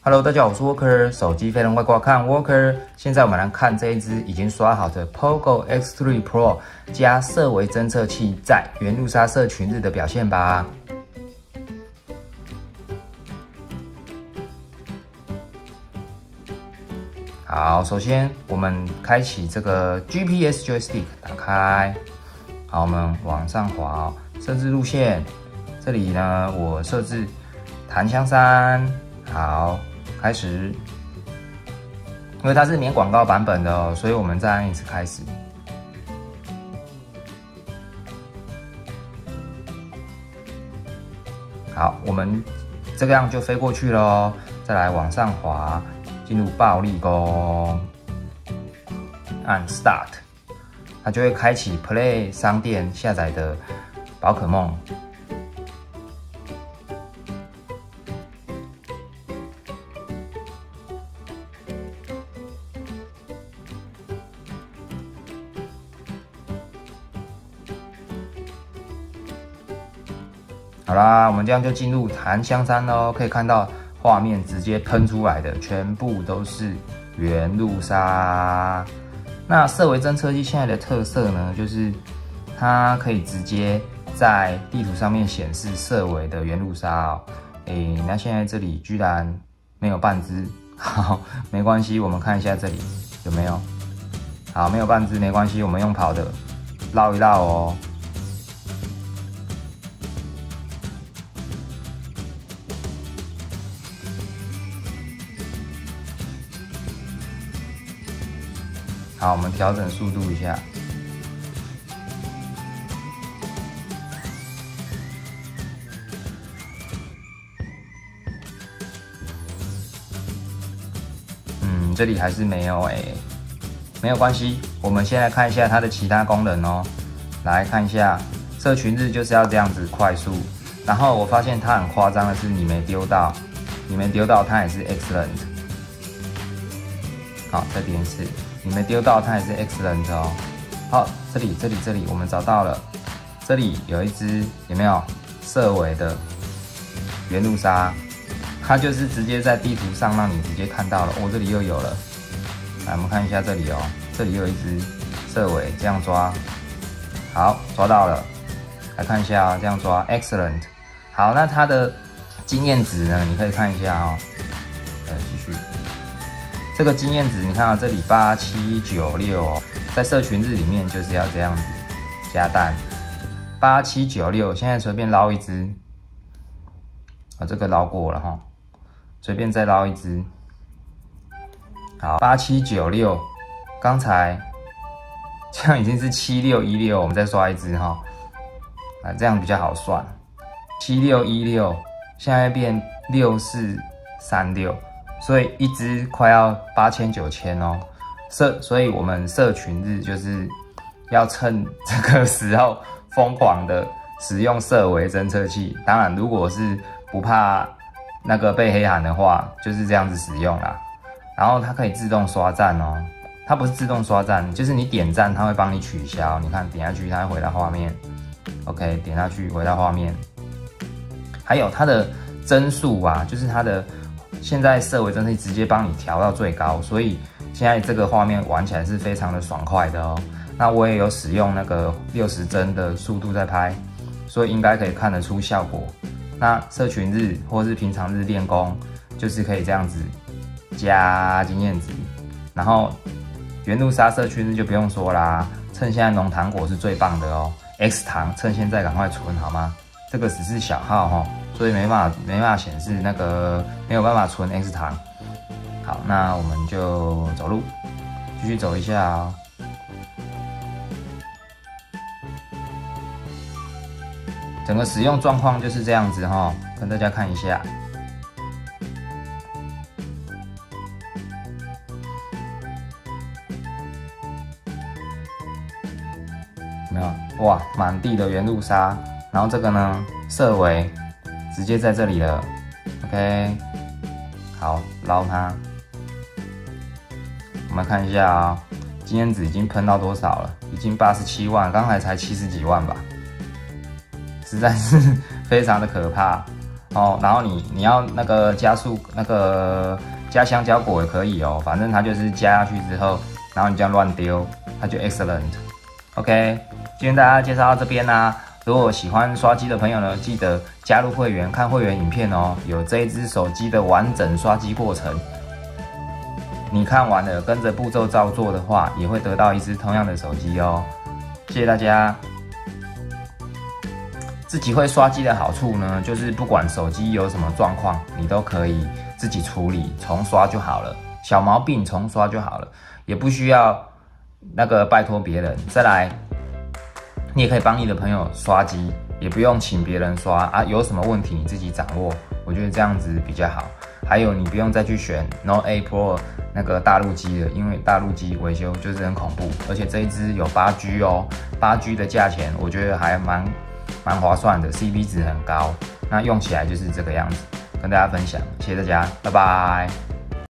Hello， 大家好，我是 Walker， 手机飞人外挂看 Walker。现在我们来看这一支已经刷好的 POGO X3 Pro 加色微侦测器在原路杀社群日的表现吧。好，首先我们开启这个 GPS Joystick， 打开。好，我们往上滑，设置路线。这里呢，我设置檀香山。好。开始，因为它是免广告版本的哦，所以我们再按一次开始。好，我们这个样就飞过去咯。再来往上滑，进入暴力宫，按 Start， 它就会开启 Play 商店下载的宝可梦。好啦，我们这样就进入檀香山咯。可以看到画面直接喷出来的全部都是原路杀。那色微侦测器现在的特色呢，就是它可以直接在地图上面显示色微的原路杀哦。那现在这里居然没有半只，好，没关系，我们看一下这里有没有。好，没有半只没关系，我们用跑的绕一绕哦。好，我们调整速度一下。这里还是没有没有关系。我们先来看一下它的其他功能哦。来看一下，社群日就是要这样子快速。然后我发现它很夸张的是，你没丢到，它也是 excellent。好，再点一次。你没丢到，它也是 excellent 哦。好，这里，我们找到了，这里有一只有没有色微的原路杀，它就是直接在地图上让你直接看到了。这里又有了。来，我们看一下这里哦，这里又有一只色微，这样抓，好，抓到了。来看一下哦，这样抓 excellent。好，那它的经验值呢？你可以看一下哦。继续。这个经验值，你看到这里8796哦，在社群日里面就是要这样子加蛋8796，现在随便捞一只，这个捞过了哈，随便再捞一只，好8796，刚才这样已经是7616，我们再刷一只哈，这样比较好算，7616，现在变6436。所以一只快要8000、9000哦，所以我们社群日就是要趁这个时候疯狂的使用色微侦测器。当然，如果是不怕那个被黑函的话，就是这样子使用啦。然后它可以自动刷赞哦，它不是自动刷赞，就是你点赞它会帮你取消。你看点下去，它会回到画面。OK， 点下去回到画面。还有它的帧数啊，就是它的。现在色微侦测器直接帮你调到最高，所以现在这个画面玩起来是非常的爽快的哦。那我也有使用那个60帧的速度在拍，所以应该可以看得出效果。那社群日或是平常日练功，就是可以这样子加经验值。然后原路杀社群日就不用说啦，趁现在浓糖果是最棒的哦。X 糖趁现在赶快存好吗？这个只是小号哈。所以没办法显示那个没有办法存 X 糖。好，那我们就走路，继续走一下哦。整个使用状况就是这样子哈，跟大家看一下。有没有？哇，满地的原路杀，然后这个呢，色微。直接在这里了 ，OK， 好，捞它。我们看一下啊、经验值已经喷到多少了？已经87万，刚才才70几万吧，实在是非常的可怕。 哦，然后你要那个加速那个加香蕉果也可以哦，反正它就是加下去之后，然后你这样乱丢，它就 excellent。OK， 今天大家介绍到这边啦。如果喜欢刷机的朋友呢，记得加入会员，看会员影片哦，有这一只手机的完整刷机过程。你看完了，跟着步骤照做的话，也会得到一只同样的手机哦。谢谢大家。自己会刷机的好处呢，就是不管手机有什么状况，你都可以自己处理，重刷就好了。小毛病重刷就好了，也不需要那个拜托别人。再来，你也可以帮你的朋友刷机，也不用请别人刷啊。有什么问题你自己掌握，我觉得这样子比较好。还有，你不用再去选 Note 8 Pro 那个大陆机了，因为大陆机维修就是很恐怖，而且这一支有8G 哦，8G 的价钱我觉得还蛮划算的 ，CP 值很高。那用起来就是这个样子，跟大家分享，谢谢大家，拜拜。